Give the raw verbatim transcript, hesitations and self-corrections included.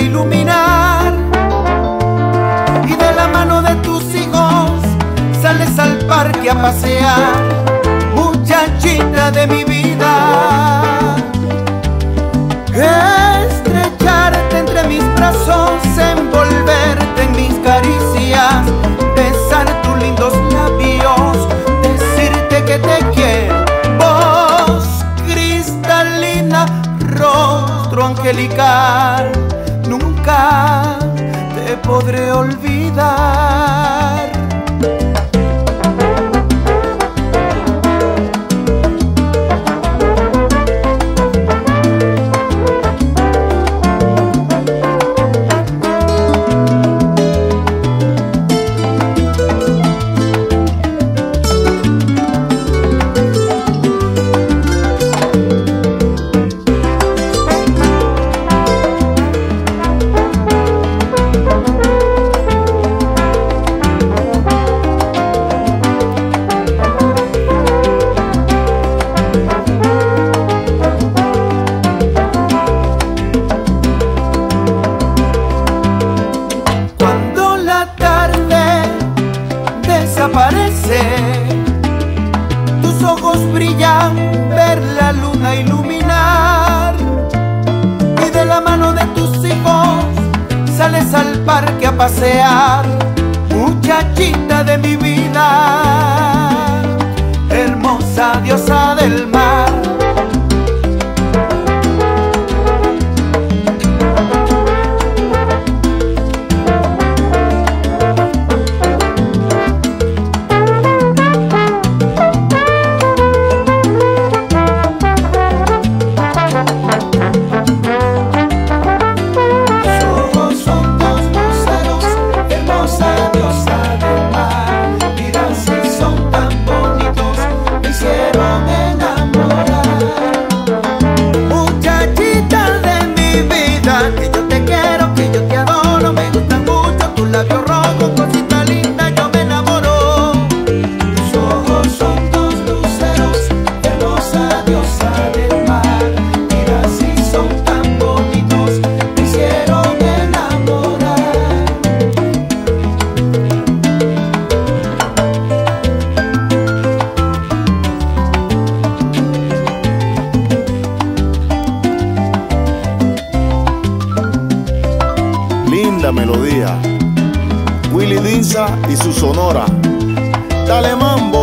iluminar, y de la mano de tus hijos sales al parque a pasear, muchachita de mi vida. Estrecharte entre mis brazos, envolverte en mis caricias, besar tus lindos labios, decirte que te quiero. Voz cristalina, rostro angelical, nunca te podré olvidar. Tus ojos brillan, ver la luna iluminar, y de la mano de tus hijos sales al parque a pasear, muchachita de mi vida, hermosa diosa del mar. Labios rojos, cosita linda, yo me enamoro. Tus ojos son dos luceros, hermosa diosa del mar. Mira si son tan bonitos, me hicieron enamorar. Linda melodía, Willy Dinza y su sonora. Dale mambo.